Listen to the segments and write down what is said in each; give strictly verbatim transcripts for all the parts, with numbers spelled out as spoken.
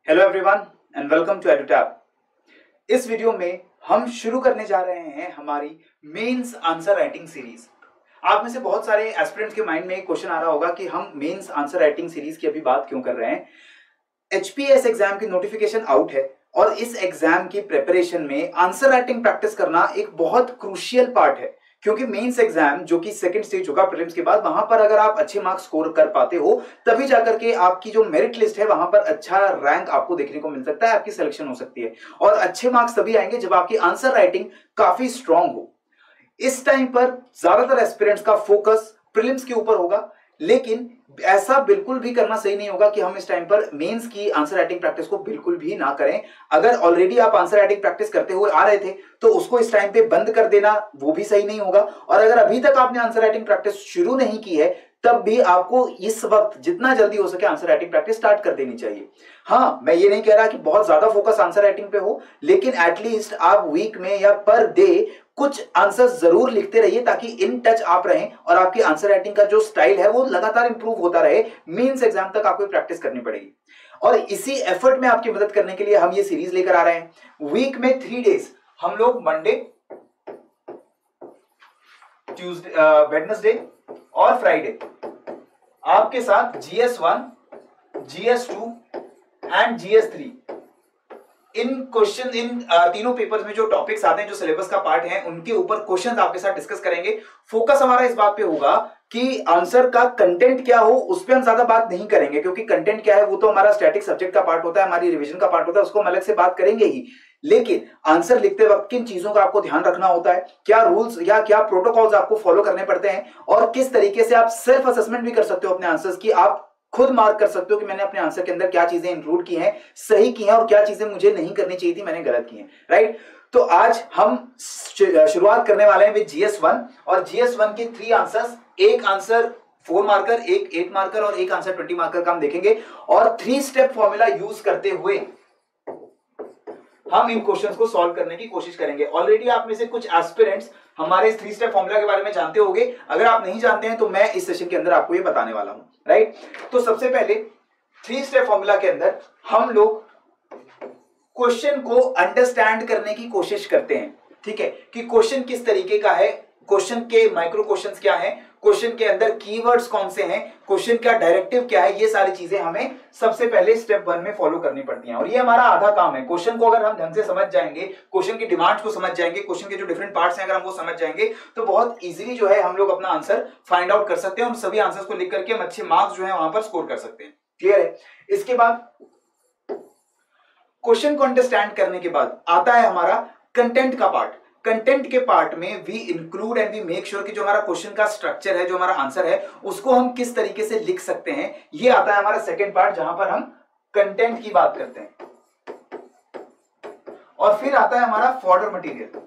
Hello everyone and welcome to Edutap. इस video में हम शुरू करने जा रहे हैं हमारी मेंस आंसर राइटिंग सीरीज। आप में से बहुत सारे एस्पिरेंट्स के माइंड में एक क्वेश्चन आ रहा होगा कि हम मेंस आंसर राइटिंग सीरीज की अभी बात क्यों कर रहे हैं। एचपीएस एग्जाम की नोटिफिकेशन आउट है और इस एग्जाम की प्रिपरेशन में आंसर राइटिंग प्रैक्टिस करना एक बहुत क्रूशियल पार्ट है, क्योंकि मेंस एग्जाम जो कि सेकंड स्टेज होगा प्रीलिम्स के बाद, वहां पर अगर आप अच्छे मार्क्स स्कोर कर पाते हो तभी जाकर के आपकी जो मेरिट लिस्ट है वहां पर अच्छा रैंक आपको देखने को मिल सकता है, आपकी सिलेक्शन हो सकती है। और अच्छे मार्क्स तभी आएंगे जब आपकी आंसर राइटिंग काफी स्ट्रांग हो। इस टाइम पर ज्यादातर एस्पिरेंट्स का फोकस प्रीलिम्स के ऊपर होगा, लेकिन ऐसा बिल्कुल भी करना सही नहीं होगा कि हम इस टाइम पर मेंस की आंसर राइटिंग प्रैक्टिस को बिल्कुल भी ना करें। अगर ऑलरेडी आप आंसर राइटिंग प्रैक्टिस करते हुए आ रहे थे तो उसको इस टाइम पे बंद कर देना वो भी सही नहीं होगा, और अगर अभी तक आपने आंसर राइटिंग प्रैक्टिस शुरू नहीं की है तब भी आपको इस वक्त जितना जल्दी हो सके आंसर राइटिंग प्रैक्टिस स्टार्ट कर देनी चाहिए। हाँ, मैं ये नहीं कह रहा कि बहुत ज्यादा फोकस आंसर राइटिंग पे हो, लेकिन एटलीस्ट आप वीक में या पर डे कुछ आंसर्स जरूर लिखते रहिए ताकि इन टच आप रहें और आपकी आंसर राइटिंग का जो स्टाइल है वो लगातार इंप्रूव होता रहे। मेंस एग्जाम तक आपको प्रैक्टिस करनी पड़ेगी और इसी एफर्ट में आपकी मदद करने के लिए हम ये सीरीज लेकर आ रहे हैं। वीक में थ्री डेज हम लोग मंडे, ट्यूसडे, वेडनेसडे और फ्राइडे आपके साथ GS one, GS two and GS three इन क्वेश्चन इन तीनों पेपर्स में जो टॉपिक्स आते हैं, जो सिलेबस का पार्ट है, उनके ऊपर क्वेश्चंस आपके साथ डिस्कस करेंगे। फोकस हमारा इस बात पे होगा कि आंसर का कंटेंट क्या हो, उस पर हम ज्यादा बात नहीं करेंगे, क्योंकि कंटेंट क्या है वो तो हमारा स्टैटिक सब्जेक्ट का पार्ट होता है, हमारी रिवीजन का पार्ट होता है, उसको हम अलग से बात करेंगे ही। लेकिन आंसर लिखते वक्त किन चीजों का आपको ध्यान रखना होता है, क्या रूल्स या क्या प्रोटोकॉल्स आपको फॉलो करने पड़ते हैं, और किस तरीके से आप सेल्फ असेसमेंट भी कर सकते हो अपने आंसर्स की। आप खुद मार्क कर सकते हो कि मैंने अपने आंसर के अंदर क्या चीजें इंक्लूड की हैं, सही की हैं, और क्या चीजें मुझे नहीं करनी चाहिए थी, मैंने गलत की हैं। राइट, तो आज हम शुरुआत करने वाले हैं विद जीएस वन, और जीएस वन के थ्री आंसर्स, एक आंसर फोर मार्कर, एक एट मार्कर और एक आंसर ट्वेंटी मार्कर का हम देखेंगे, और थ्री स्टेप फॉर्मूला यूज करते हुए हम इन क्वेश्चंस को सॉल्व करने की कोशिश करेंगे। ऑलरेडी आप में से कुछ एस्पिरेंट्स हमारे थ्री स्टेप फॉर्मूला के बारे में जानते होंगे, अगर आप नहीं जानते हैं तो मैं इस सेशन के अंदर आपको ये बताने वाला हूं। राइट, तो सबसे पहले थ्री स्टेप फॉर्मूला के अंदर हम लोग क्वेश्चन को अंडरस्टैंड करने की कोशिश करते हैं। ठीक है, कि क्वेश्चन किस तरीके का है, क्वेश्चन के माइक्रो क्वेश्चंस क्या हैं, क्वेश्चन के अंदर कीवर्ड्स कौन से हैं, क्वेश्चन का डायरेक्टिव क्या है, ये सारी चीजें हमें सबसे पहले स्टेप वन में फॉलो करनी पड़ती हैं। और ये हमारा आधा काम है। क्वेश्चन को अगर हम ढंग से समझ जाएंगे, क्वेश्चन की डिमांड्स को समझ जाएंगे, क्वेश्चन के जो डिफरेंट पार्ट्स हैं अगर हम वो समझ जाएंगे तो बहुत इजीली जो है हम लोग अपना आंसर फाइंड आउट कर सकते हैं, और सभी आंसर्स को लिख करके हम अच्छे मार्क्स जो है वहां पर स्कोर कर सकते हैं। क्लियर है? इसके बाद क्वेश्चन को अंडरस्टैंड करने के बाद आता है हमारा कंटेंट का पार्ट। कंटेंट के पार्ट में we include and we make sure कि जो हमारा क्वेश्चन का स्ट्रक्चर है, जो हमारा आंसर है, उसको हम किस तरीके से लिख सकते हैं। ये आता है हमारा सेकंड पार्ट, जहां पर हम कंटेंट की बात करते हैं। और फिर आता है हमारा फॉर्डर मटेरियल।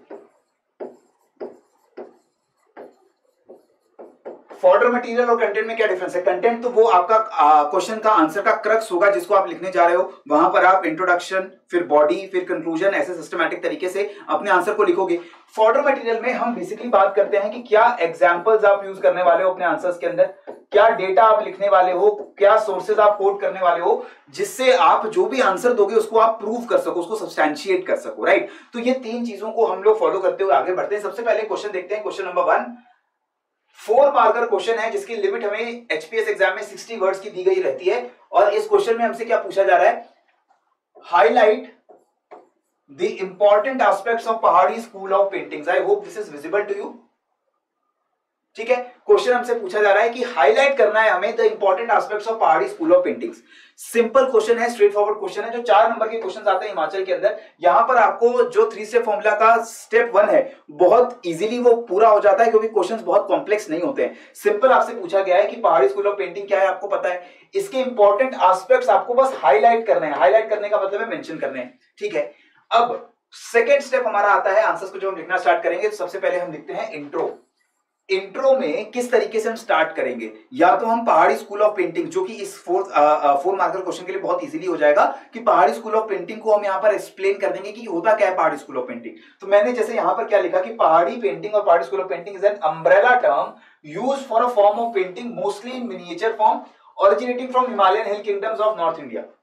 फॉर्डर मटेरियल और कंटेंट में क्या डिफरेंस है? कंटेंट तो वो आपका क्वेश्चन का आंसर का क्रक्स होगा जिसको आप लिखने जा रहे हो, वहां पर आप इंट्रोडक्शन, फिर बॉडी, फिर कंक्लूजन, ऐसे सिस्टमैटिक तरीके से अपने आंसर को लिखोगे। फॉर्डर मटेरियल में हम बेसिकली बात करते हैं कि क्या एग्जांपल्स आप यूज करने वाले हो अपने आंसर्स के अंदर, क्या डेटा आप लिखने वाले हो, क्या सोर्सेज आप कोट करने वाले हो, जिससे आप जो भी आंसर दोगे उसको आप प्रूव कर सको, उसको सब्सटैंशिएट कर सको। राइट, तो ये तीन चीजों को हम लोग फॉलो करते हुए आगे बढ़ते हैं। सबसे पहले क्वेश्चन देखते हैं, question number one. Four marker question है जिसकी लिमिट हमें एचपीएस एग्जाम में सिक्सटी वर्ड्स की दी गई रहती है, और इस क्वेश्चन में हमसे क्या पूछा जा रहा है? Highlight the important aspects of Pahari school of paintings. I hope this is visible to you. ठीक है, क्वेश्चन हमसे पूछा जा रहा है कि हाईलाइट करना है हमें the important aspects of Pahari school of paintings. Simple question है, स्ट्रेट फॉरवर्ड क्वेश्चन है, जो चार नंबर के क्वेश्चन आते हैं हिमाचल के अंदर। यहां पर आपको जो थ्री स्टेप फॉर्मूला का स्टेप वन है बहुत इजीली वो पूरा हो जाता है, क्योंकि क्वेश्चंस बहुत कॉम्प्लेक्स नहीं होते हैं। सिंपल आपसे पूछा गया है कि पहाड़ी स्कूल ऑफ पेंटिंग क्या है, आपको पता है, इसके इंपॉर्टेंट एस्पेक्ट्स आपको बस हाईलाइट करने हैं। हाईलाइट करने का मतलब है मेंशन करने हैं। ठीक है, अब सेकेंड स्टेप हमारा आता है, आंसर्स को जब हम लिखना स्टार्ट करेंगे तो सबसे पहले हम लिखते हैं इंट्रो। इंट्रो में किस तरीके से हम स्टार्ट करेंगे? या तो हम पहाड़ी स्कूल ऑफ पेंटिंग, जो कि इस फोर्थ फोर मार्कर क्वेश्चन के लिए बहुत इजीली हो जाएगा, कि पहाड़ी स्कूल ऑफ पेंटिंग को हम यहां पर एक्सप्लेन कर देंगे कि होता क्या है पहाड़ी स्कूल ऑफ पेंटिंग। तो मैंने जैसे यहां पर क्या लिखा कि पहाड़ी पेंटिंग और Pahari school of painting is an umbrella term used for a form of painting mostly in miniature form originating from Himalayan hill kingdoms of North India.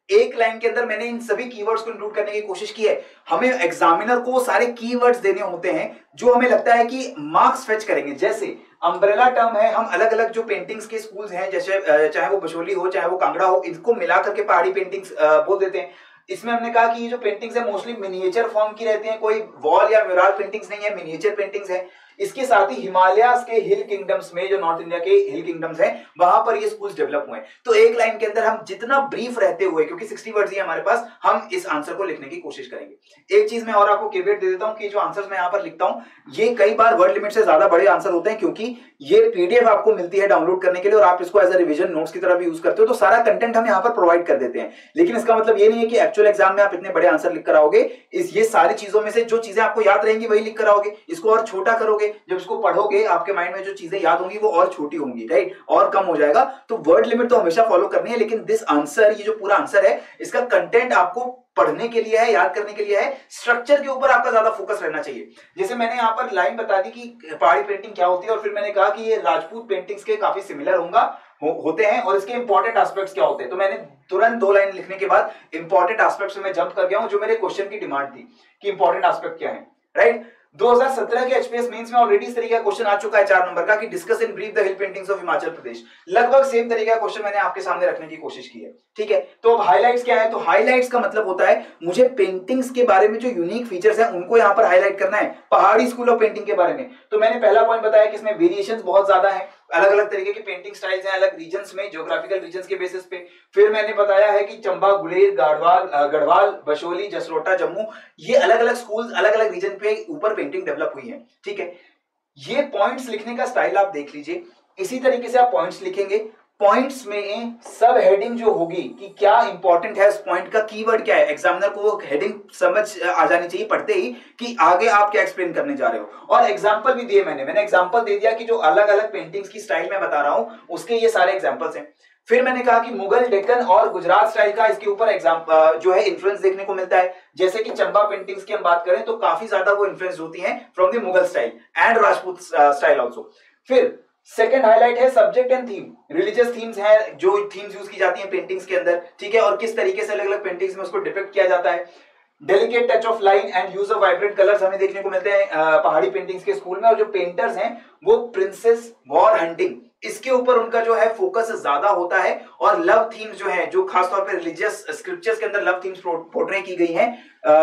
एक लाइन के अंदर मैंने इन सभी कीवर्ड्स को इंक्लूड करने की कोशिश की है। हमें एग्जामिनर को सारे कीवर्ड्स देने होते हैं जो हमें लगता है कि मार्क्स फेच करेंगे। जैसे अम्ब्रेला टर्म है, हम अलग अलग जो पेंटिंग्स के स्कूल्स हैं, जैसे चाहे वो बशोली हो चाहे वो कांगड़ा हो, इनको मिला करके पहाड़ी पेंटिंग्स बोल देते हैं। इसमें हमने कहा कि ये जो पेंटिंग्स है मोस्टली मिनिएचर फॉर्म की रहती हैं, कोई वॉल या म्यूरल पेंटिंग्स नहीं है, मिनिएचर पेंटिंग्स है। इसके साथ ही हिमालयाज के हिल किंगडम्स में, जो नॉर्थ इंडिया के हिल किंगडम्स हैं, वहां पर ये स्कूल्स डेवलप हुए हैं। तो एक लाइन के अंदर हम जितना ब्रीफ रहते हुए, क्योंकि साठ वर्ड्स ही हमारे पास, हम इस आंसर को लिखने की कोशिश करेंगे। एक चीज मैं और आपको केवेट दे देता हूं कि जो आंसर्स मैं यहां पर लिखता हूं ये कई बार वर्ड लिमिट से ज्यादा बड़े आंसर होते हैं, क्योंकि ये पीडीएफ आपको मिलती है डाउनलोड करने के लिए और आप इसको एज अ रिवीजन नोट्स की तरह भी यूज करते हो, तो सारा कंटेंट हम यहाँ पर प्रोवाइड कर देते हैं। लेकिन इसका मतलब ये नहीं है कि एक्चुअल एग्जाम में आप इतने बड़े आंसर लिख कर आओगे। इस ये सारी चीजों में से जो चीजें आपको याद रहेंगी वही लिख कर आओगे। इसको और छोटा करोगे, जब इसको पढ़ोगे आपके माइंड में जो चीजें याद होंगी वो और छोटी होंगी, राइट, और कम हो जाएगा। तो वर्ड लिमिट तो हमेशा फॉलो करनी है, लेकिन दिस आंसर, ये जो पूरा आंसर है, इसका कंटेंट आपको पढ़ने के लिए है, याद करने के लिए है। स्ट्रक्चर के ऊपर आपका ज्यादा फोकस रहना चाहिए। जैसे मैंने यहाँ पर लाइन बता दी कि पहाड़ी पेंटिंग क्या होती है, और फिर मैंने कहा कि ये राजपूत पेंटिंग्स के काफी सिमिलर होगा हो, होते हैं, और इसके इंपॉर्टेंट एस्पेक्ट्स क्या होते हैं। तो मैंने तुरंत दो लाइन लिखने के बाद इंपॉर्टेंट एस्पेक्ट्स में जंप कर गया हूं, जो मेरे क्वेश्चन की डिमांड थी कि इंपॉर्टेंट एस्पेक्ट क्या है, राइट। दो हज़ार सत्रह के एचपीएस मेंस में ऑलरेडी इस तरीके का क्वेश्चन आ चुका है चार नंबर का, कि discuss in brief the hill paintings of Himachal Pradesh. लगभग सेम तरीके का क्वेश्चन मैंने आपके सामने रखने की कोशिश की है, ठीक है। तो अब हाइलाइट्स क्या है, तो हाइलाइट्स का मतलब होता है मुझे पेंटिंग्स के बारे में जो यूनिक फीचर्स हैं उनको यहाँ पर हाईलाइट करना है, पहाड़ी स्कूल ऑफ पेंटिंग के बारे में। तो मैंने पहला पॉइंट बताया कि इसमें वेरिएशंस बहुत ज्यादा है, अलग अलग तरीके के पेंटिंग स्टाइल्स हैं अलग रीजन्स में, ज्योग्राफिकल रीजन्स के बेसिस पे। फिर मैंने बताया है कि चंबा, गुलेर, गढ़वाल गढ़वाल बशोली, जसरोटा, जम्मू, ये अलग अलग स्कूल्स अलग अलग रीजन पे ऊपर पेंटिंग डेवलप हुई है, ठीक है। ये पॉइंट्स लिखने का स्टाइल आप देख लीजिए, इसी तरीके से आप पॉइंट्स लिखेंगे। पॉइंट्स में सब हेडिंग जो होगी कि क्या इंपॉर्टेंट है, उस पॉइंट का कीवर्ड क्या है, एग्जामिनर को वो हेडिंग समझ आ जानी चाहिए पढ़ते ही कि आगे आप क्या एक्सप्लेन करने जा रहे हो। और एग्जांपल भी दिए मैंने मैंने एग्जांपल दे दिया कि जो अलग अलग पेंटिंग्स की स्टाइल मैं बता रहा हूं उसके ये सारे एग्जांपल्स हैं। फिर मैंने कहा कि मुगल, डेक्कन और गुजरात स्टाइल का इसके ऊपर एग्जाम जो है इन्फ्लुएंस देखने को मिलता है। जैसे कि चंबा पेंटिंग्स की हम बात करें तो काफी ज्यादा वो इन्फ्लुएंस होती हैं from the Mughal style and Rajput style also. फिर सेकंड हाईलाइट है subject and theme, religious themes हैं, जो थीम्स यूज की जाती हैं पेंटिंग्स के अंदर, ठीक है, और किस तरीके से अलग अलग पेंटिंग्स में उसको डिपिक्ट किया जाता है। Delicate touch of line and use of vibrant colours हमें देखने को मिलते हैं पहाड़ी पेंटिंग्स के स्कूल में। और जो पेंटर्स हैं वो प्रिंसेस वॉर हंटिंग, इसके ऊपर उनका जो है फोकस ज्यादा होता है। और लव थीम्स जो है, जो खासतौर पे रिलीजियस स्क्रिप्चर्स के अंदर लव थीम्स पोर्ट्रे की गई हैं,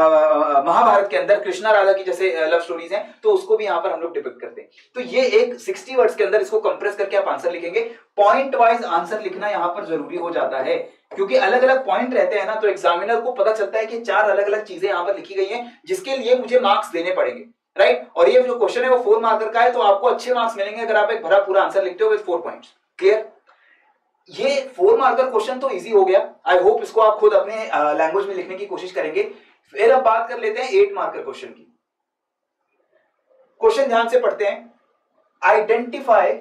महाभारत के अंदर कृष्णा राधा की जैसे लव स्टोरीज हैं, तो उसको भी यहाँ पर हम लोग डिपिक्ट करते हैं। तो ये एक साठ वर्ड्स के अंदर इसको कंप्रेस करके आप आंसर लिखेंगे। पॉइंट वाइज आंसर लिखना यहाँ पर जरूरी हो जाता है, क्योंकि अलग अलग पॉइंट रहते हैं ना, तो एग्जामिनर को पता चलता है कि चार अलग अलग चीजें यहाँ पर लिखी गई हैं जिसके लिए मुझे मार्क्स देने पड़ेंगे, राइट। और ये जो क्वेश्चन है वो फोर मार्कर का है, तो आपको अच्छे मार्क्स मिलेंगे अगर आप एक भरा पूरा आंसर लिखते हो विद फोर पॉइंट्स। क्लियर? ये फोर मार्कर क्वेश्चन तो इजी हो गया। आई होप इसको आप खुद अपने लैंग्वेज में लिखने की कोशिश करेंगे। फिर अब बात कर लेते हैं एट मार्कर क्वेश्चन की। क्वेश्चन ध्यान से पढ़ते हैं। Identify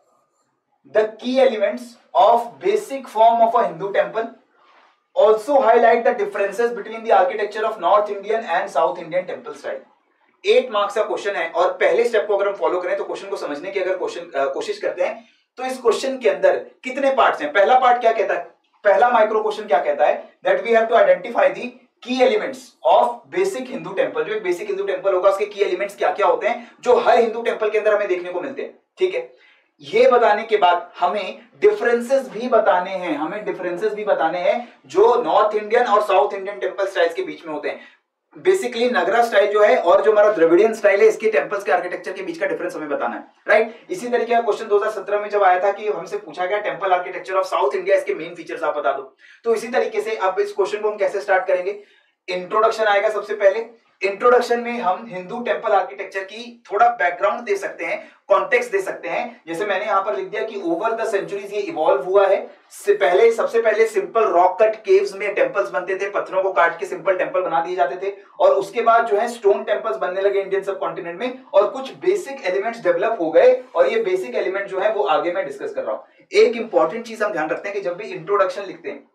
the key elements of basic form of a Hindu temple, also highlight the differences between the architecture of north Indian and south Indian temple style. Eight marks का question है, और पहले step को अगर हम फॉलो करें तो क्वेश्चन को समझने की अगर क्वेश्चन कोशिश करते हैं तो इस क्वेश्चन के अंदर कितने पार्ट्स हैं। पहला पार्ट क्या कहता है, पहला माइक्रो क्वेश्चन क्या कहता है, that we have to identify the key elements of basic Hindu temple. जो एक बेसिक हिंदू टेम्पल होगा उसके की एलिमेंट्स क्या क्या होते हैं जो हर हिंदू टेम्पल के अंदर हमें देखने को मिलते हैं, ठीक है। ये बताने के बाद हमें डिफरेंसेस भी बताने हैं, हमें डिफरेंसेस भी बताने हैं जो नॉर्थ इंडियन और साउथ इंडियन टेम्पल स्टाइल्स के बीच में होते हैं। बेसिकली नगरा स्टाइल जो है और जो हमारा द्रविडियन स्टाइल है, इसके टेम्पल्स के आर्किटेक्चर के बीच का डिफरेंस हमें बताना है, राइट। इसी तरीके का क्वेश्चन दो हज़ार सत्रह में जब आया था कि हमसे पूछा गया temple architecture of south India, इसके मेन फीचर्स आप बता दो। तो इसी तरीके से अब इस क्वेश्चन को हम कैसे स्टार्ट करेंगे, इंट्रोडक्शन आएगा सबसे पहले। इंट्रोडक्शन में हम हिंदू टेम्पल आर्किटेक्चर की थोड़ा बैकग्राउंड दे सकते हैं, कॉन्टेक्स्ट दे सकते हैं। जैसे मैंने यहां पर लिख दिया कि ओवर द सेंचुरीज ये इवॉल्व हुआ है। से पहले सबसे पहले सिंपल रॉक कट केव्स में टेम्पल्स बनते थे, पत्थरों को काट के सिंपल टेम्पल बना दिए जाते थे, और उसके बाद जो है स्टोन टेम्पल्स बनने लगे इंडियन सब कॉन्टिनेंट में, और कुछ बेसिक एलिमेंट्स डेवलप हो गए, और ये बेसिक एलिमेंट जो है वो आगे मैं डिस्कस कर रहा हूं। एक इंपॉर्टेंट चीज हम ध्यान रखते हैं कि जब भी इंट्रोडक्शन लिखते हैं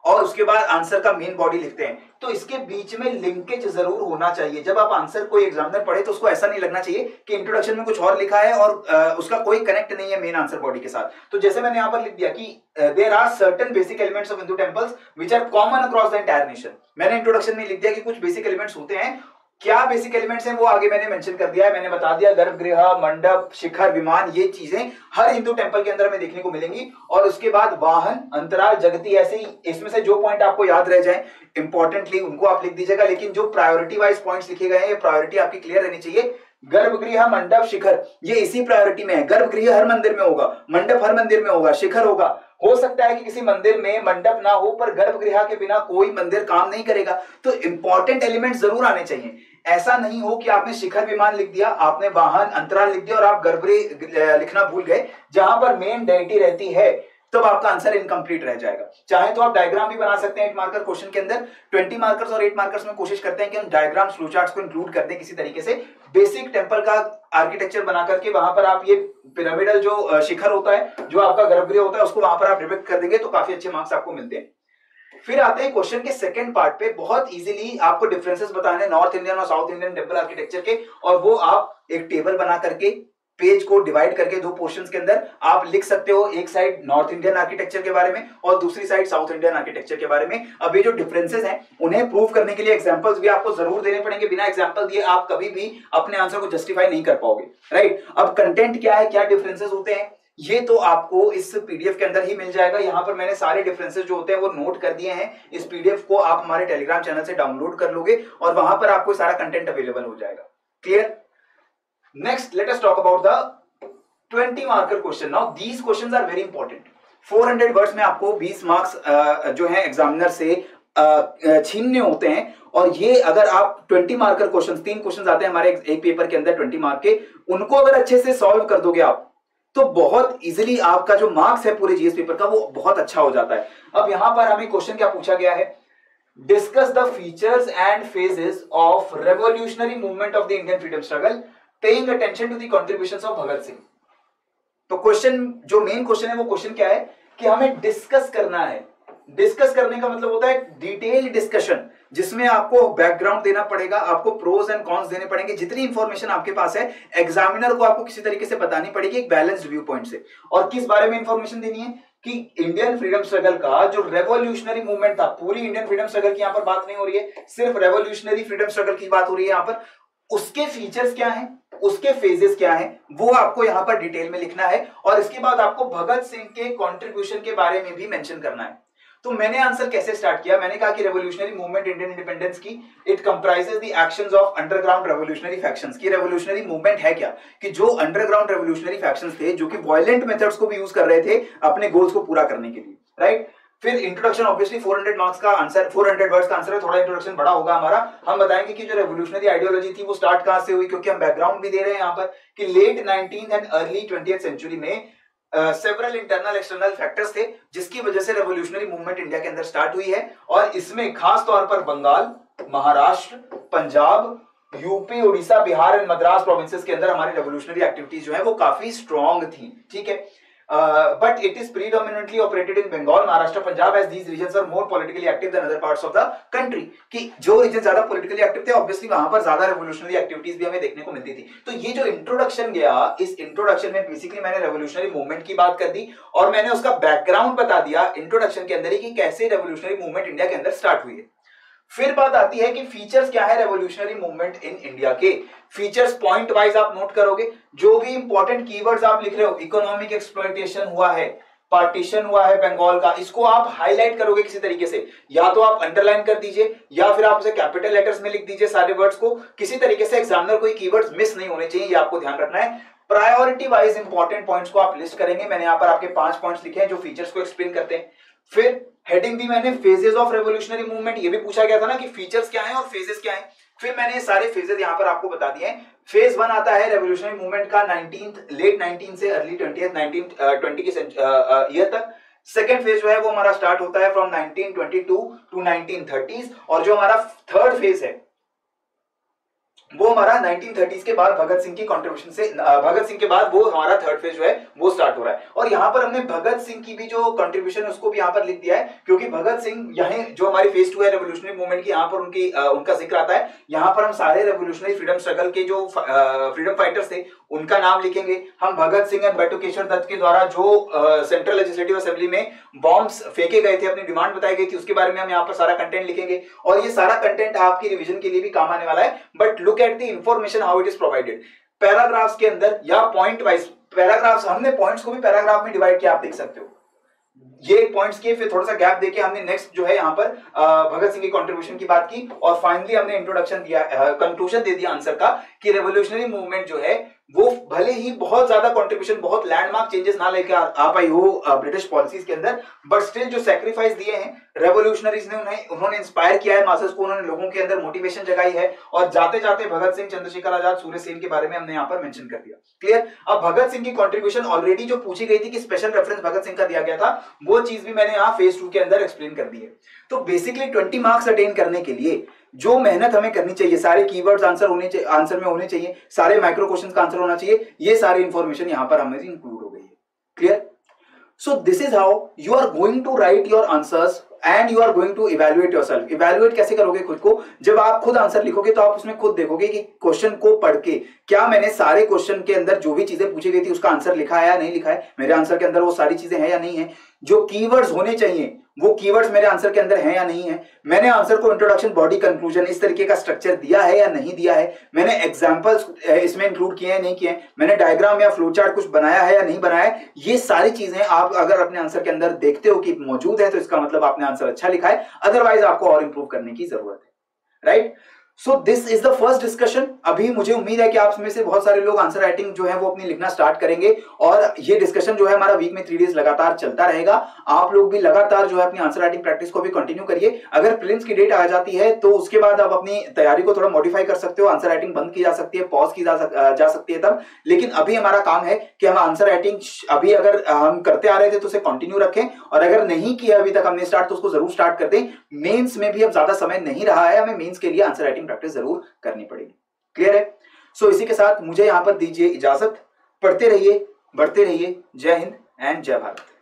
और उसके बाद आंसर का मेन बॉडी लिखते हैं, तो इसके बीच में लिंकेज जरूर होना चाहिए। जब आप आंसर कोई एग्जामिनर पढ़े तो उसको ऐसा नहीं लगना चाहिए कि इंट्रोडक्शन में कुछ और लिखा है और आ, उसका कोई कनेक्ट नहीं है मेन आंसर बॉडी के साथ। तो जैसे मैंने यहां पर लिख दिया कि there are certain basic elements of Hindu temples which are common across the entire nation. मैंने इंट्रोडक्शन में लिख दिया कि कुछ बेसिक एलिमेंट्स होते हैं। क्या बेसिक एलिमेंट्स हैं वो आगे मैंने मेंशन कर दिया है, मैंने बता दिया गर्भगृह, मंडप, शिखर, विमान, ये चीजें हर हिंदू टेंपल के अंदर में देखने को मिलेंगी। और उसके बाद वाहन, अंतराल, जगती, ऐसे ही इसमें से जो पॉइंट आपको याद रह जाए इंपॉर्टेंटली उनको आप लिख दीजिएगा, लेकिन जो प्रायोरिटी वाइज पॉइंट्स लिखे गए हैं ये प्रायोरिटी आपकी क्लियर रहनी चाहिए। गर्भगृह, मंडप, शिखर ये इसी प्रायोरिटी में है। गर्भगृह हर मंदिर में होगा, मंडप हर मंदिर में होगा, शिखर होगा। हो सकता है कि किसी मंदिर में मंडप ना हो पर गर्भगृह के बिना कोई मंदिर काम नहीं करेगा। तो इंपॉर्टेंट एलिमेंट जरूर आने चाहिए। ऐसा नहीं हो कि आपने शिखर, विमान लिख दिया, आपने वाहन, अंतराल लिख दिया और आप गर्भगृह लिखना भूल गए जहां पर मेन डेटी रहती है, तब तो आपका आंसर इनकम्प्लीट रह जाएगा। चाहे तो आप डायग्राम भी बना सकते हैं एट मार्कर क्वेश्चन के अंदर। ट्वेंटी मार्कर्स और एट मार्कर्स में कोशिश करते हैं कि हम डायग्राम, फ्लो चार्ट्स को इंक्लूड कर दें किसी तरीके से। बेसिक टेंपल का आर्किटेक्चर बना करके वहां पर आप ये पिरामिडल जो शिखर होता है, जो आपका गर्भगृह होता है, उसको वहां पर आप डिपिक्ट कर देंगे तो काफी अच्छे मार्क्स आपको मिलते हैं। फिर आते हैं क्वेश्चन के सेकंड पार्ट पे। बहुत इजीली आपको डिफरेंसेस बताने नॉर्थ इंडियन और साउथ इंडियन टेंपल आर्किटेक्चर के, और वो आप एक टेबल बना करके पेज को डिवाइड करके दो पोर्शंस के अंदर आप लिख सकते हो। एक साइड नॉर्थ इंडियन आर्किटेक्चर के बारे में और दूसरी साइड साउथ इंडियन आर्किटेक्चर के बारे में। अब ये जो डिफरेंसेस हैं उन्हें प्रूव करने के लिए एग्जांपल्स भी आपको जरूर देने पड़ेंगे। बिना एग्जांपल दिए आप कभी भी अपने आंसर को जस्टिफाई नहीं कर पाओगे, राइट। अब कंटेंट क्या है, क्या डिफरेंसेस होते हैं, ये तो आपको इस पीडीएफ के अंदर ही मिल जाएगा। यहां पर मैंने सारे डिफरेंसेस जो होते हैं वो नोट कर दिए हैं। इस पीडीएफ को आप हमारे टेलीग्राम चैनल से डाउनलोड कर लोगे और वहां पर आपको सारा कंटेंट अवेलेबल हो जाएगा। Clear? Next let us talk about the twenty marker question. Now these questions are very important. Four hundred words में आपको बीस मार्क्स जो है एग्जामिनर से छीनने होते हैं, और ये अगर आप ट्वेंटी मार्कर क्वेश्चंस, तीन क्वेश्चंस आते हैं हमारे एक पेपर के अंदर ट्वेंटी मार्क के, उनको अगर अच्छे से सॉल्व कर दोगे आप तो बहुत इजीली आपका जो मार्क्स है पूरे जीएस पेपर का वो बहुत अच्छा हो जाता है। अब यहां पर हमें क्वेश्चन क्या पूछा गया है, discuss the features and phases of revolutionary movement of the Indian freedom struggle paying attention to the contributions of Bhagat Singh. तो क्वेश्चन जो मेन क्वेश्चन है वो क्वेश्चन क्या है कि हमें डिस्कस करना है। डिस्कस करने का मतलब होता है डिटेल डिस्कशन, जिसमें आपको बैकग्राउंड देना पड़ेगा, आपको प्रोज एंड कॉन्स देने पड़ेंगे। जितनी इंफॉर्मेशन आपके पास है एग्जामिनर को आपको किसी तरीके से बतानी पड़ेगी एक बैलेंस्ड व्यू पॉइंट से। और किस बारे में इंफॉर्मेशन देनी है कि इंडियन फ्रीडम स्ट्रगल का जो रेवोल्यूशनरी मूवमेंट था, पूरी इंडियन फ्रीडम स्ट्रगल की यहां पर बात नहीं हो रही है, सिर्फ रेवोल्यूशनरी फ्रीडम स्ट्रगल की बात हो रही है यहां पर। उसके फीचर्स क्या हैं, उसके फेजेस क्या हैं, वो आपको यहां पर डिटेल में लिखना है। और इसके बाद आपको भगत सिंह के कंट्रीब्यूशन के बारे में भी मेंशन करना है। तो मैंने आंसर कैसे स्टार्ट किया, मैंने कहा कि रेवोल्यूशनरी मूवमेंट इंडियन इंडिपेंडेंस की it comprises the actions of underground revolutionary factions. की रेवोल्यूशनरी मूवमेंट है क्या कि जो अंडरग्राउंड रेवोल्यूशनरी फैक्शंस थे, जो कि वायलेंट मेथड्स को भी यूज कर रहे थे अपने गोल्स को पूरा करने के लिए, राइट। फिर introduction, obviously four hundred marks का आंसर, फोर हंड्रेड वर्ड्स का आंसर है, थोड़ा इंट्रोडक्शन बड़ा होगा हमारा। हम बताएंगे कि जो रेवोल्यूशनरी आइडियोलॉजी थी वो स्टार्ट कहां से हुई, क्योंकि हम बैकग्राउंड भी दे रहे हैं यहां पर कि late nineteenth and early twentieth century में सेवरल इंटरनल एक्सटर्नल फैक्टर्स थे जिसकी वजह से रेवोल्यूशनरी मूवमेंट इंडिया के अंदर स्टार्ट हुई है। और इसमें खास तौर पर Bengal, Maharashtra, Punjab, UP, Orissa, Bihar and Madras provinces के अंदर हमारी रेवोल्यूशनरी एक्टिविटीज जो है वो काफी स्ट्रॉन्ग थी, ठीक है। But it is predominantly operated in Bengal, Maharashtra, Punjab as these regions are more politically active than other parts of the country. कि जो रीजन ज्यादा पॉलिटिकली एक्टिव थे ऑब्वियसली वहां पर ज्यादा रेवोल्यूशनरी एक्टिविटीज भी हमें देखने को मिलती थी। तो ये जो इंट्रोडक्शन गया, इस इंट्रोडक्शन में बेसिकली मैंने रेवोल्यूशनरी मूवमेंट की बात कर दी और मैंने उसका बैकग्राउंड बता दिया इंट्रोडक्शन के अंदर ही कि कैसे रेवोल्यूशनरी मूवमेंट इंडिया के अंदर स्टार्ट हुई है। फिर बात आती है कि फीचर्स क्या है रेवोल्यूशनरी मूवमेंट इन इंडिया के। फीचर्स पॉइंट वाइज आप नोट करोगे, जो भी इंपॉर्टेंट कीवर्ड्स आप लिख रहे हो, इकोनॉमिक एक्सप्लॉयटेशन हुआ है, पार्टीशन हुआ है बंगाल का, इसको आप हाईलाइट करोगे किसी तरीके से, या तो आप अंडरलाइन कर दीजिए या फिर आप उसे कैपिटल लेटर्स में लिख दीजिए सारे वर्ड्स को। किसी तरीके से एग्जामिनर कोई कीवर्ड्स मिस नहीं होने चाहिए, ये आपको ध्यान रखना है। प्रायोरिटी वाइज इंपॉर्टेंट पॉइंट्स को आप लिस्ट करेंगे। मैंने यहाँ पर आपके पांच पॉइंट्स लिखे हैं जो फीचर्स को एक्सप्लेन करते हैं। फिर हेडिंग दी मैंने फेजेस ऑफ रेवोल्यूशनरी मूवमेंट, ये भी पूछा गया था ना कि फीचर्स क्या हैं और फेजेस क्या हैं। फिर मैंने सारे फेजेस यहां पर आपको बता दिए हैं। फेज वन आता है रेवोल्यूशनरी मूवमेंट का नाइनटीन्थ लेट नाइनटीन से अर्ली ट्वेंटिएथ नाइनटीन ट्वेंटी के ईयर तक। सेकेंड फेज जो है वो हमारा स्टार्ट होता है from nineteen twenty two to nineteen thirties, और जो हमारा थर्ड फेज है वो हमारा नाइनटीन थर्टीज़ के बाद भगत सिंह की कंट्रीब्यूशन से, भगत सिंह के बाद वो हमारा थर्ड फेज जो है वो स्टार्ट हो रहा है। और यहाँ पर हमने भगत सिंह की भी जो कंट्रीब्यूशन है उसको भी यहाँ पर लिख दिया है, क्योंकि भगत सिंह यहाँ जो हमारी फेज टू है रेवोल्यूशनरी मूवमेंट की, यहाँ पर उनकी आ, उनका जिक्र आता है। यहाँ पर हम सारे रेवोल्यूशनरी फ्रीडम स्ट्रगल के जो फ्रीडम फाइटर्स थे उनका नाम लिखेंगे। हम भगत सिंह एंड बटुकेश्वर दत्त के द्वारा जो सेंट्रल लेजिस्लेटिव असेंबली में बॉम्ब्स फेंके गए थे, अपनी डिमांड बताई गई थी, उसके बारे में हम यहाँ पर सारा कंटेंट लिखेंगे। और ये सारा कंटेंट आपकी रिवीजन के लिए भी काम आने वाला है। But look at the information how it is provided paragraphs के अंदर या पॉइंट वाइज पैराग्राफ्स, हमने पॉइंट्स को भी पैराग्राफ में डिवाइड किया, आप देख सकते हो। ये पॉइंट्स किए, फिर थोड़ा सा गैप देके हमने नेक्स्ट जो है यहाँ पर भगत सिंह की कंट्रीब्यूशन की बात की, और फाइनली हमने इंट्रोडक्शन दिया, कंक्लूजन दे दिया आंसर का कि रेवोल्यूशनरी मूवमेंट जो है वो भले ही बहुत ज्यादा कंट्रीब्यूशन, बहुत लैंडमार्क चेंजेस ना लेके आ पाई हो ब्रिटिश पॉलिसीज के अंदर, बट स्टिल जो सैक्रिफाइस दिए हैं रेवोल्यूशनरीज ने, उन्हें उन्होंने इंस्पायर किया है मासेस को, उन्होंने लोगों के अंदर मोटिवेशन जगाई है। और जाते जाते भगत सिंह, चंद्रशेखर आजाद, सूर्य सेन के बारे में हमने यहाँ पर मेंशन कर दिया। क्लियर? अब भगत सिंह की कंट्रीब्यूशन ऑलरेडी जो पूछी गई थी कि स्पेशल रेफरेंस भगत सिंह का दिया गया था, वो चीज भी मैंने यहाँ फेज टू के अंदर एक्सप्लेन कर दी है। तो बेसिकली ट्वेंटी मार्क्स अटेन करने के लिए जो मेहनत हमें करनी चाहिए, सारे कीवर्ड्स आंसर होने चाहिए, आंसर में होने चाहिए, सारे माइक्रो क्वेश्चंस का आंसर होना चाहिए, ये सारी इंफॉर्मेशन यहां पर हमें इंक्लूड हो गई है। Clear? So this is how you are going to write your answers and you are going to evaluate yourself. Evaluate कैसे करोगे खुद को? जब आप खुद आंसर लिखोगे तो आप उसमें खुद देखोगे कि क्वेश्चन को पढ़ के क्या मैंने सारे क्वेश्चन के अंदर जो भी चीजें पूछी गई थी उसका आंसर लिखा है या नहीं लिखा है, मेरे आंसर के अंदर वो सारी चीजें हैं या नहीं है, जो कीवर्ड्स होने चाहिए वो कीवर्ड्स मेरे आंसर के अंदर हैं या नहीं है, मैंने आंसर को इंट्रोडक्शन, बॉडी, कंक्लूजन इस तरीके का स्ट्रक्चर दिया है या नहीं दिया है, मैंने एग्जांपल्स इसमें इंक्लूड किए हैं नहीं किए हैं, मैंने डायग्राम या फ्लो चार्ट कुछ बनाया है या नहीं बनाया है। ये सारी चीजें आप अगर अपने आंसर के अंदर देखते हो कि मौजूद है तो इसका मतलब आपने आंसर अच्छा लिखा है, अदरवाइज आपको और इंप्रूव करने की जरूरत है। Right? So this is the first discussion. अभी मुझे उम्मीद है कि आप में से बहुत सारे लोग आंसर राइटिंग जो है वो अपनी लिखना स्टार्ट करेंगे, और ये डिस्कशन जो है हमारा वीक में थ्री डेज लगातार चलता रहेगा। आप लोग भी लगातार जो है अपनी आंसर राइटिंग प्रैक्टिस को भी कंटिन्यू करिए। अगर प्रीलिम्स की डेट आ जाती है तो उसके बाद आप अपनी तैयारी को थोड़ा मॉडिफाई कर सकते हो, आंसर राइटिंग बंद की जा सकती है, पॉज की जा, सक, जा सकती है तब। लेकिन अभी हमारा काम है कि हम आंसर राइटिंग अभी अगर हम करते आ रहे थे तो उसे कंटिन्यू रखें, और अगर नहीं किया अभी तक हमने स्टार्ट तो उसको जरूर स्टार्ट कर दें। मेंस में भी अब ज्यादा समय नहीं रहा है, हमें मेंस के लिए आंसर राइटिंग प्रैक्टिस जरूर करनी पड़ेगी। क्लियर है? सो so, इसी के साथ मुझे यहां पर दीजिए इजाजत। पढ़ते रहिए, बढ़ते रहिए। जय हिंद एंड जय भारत।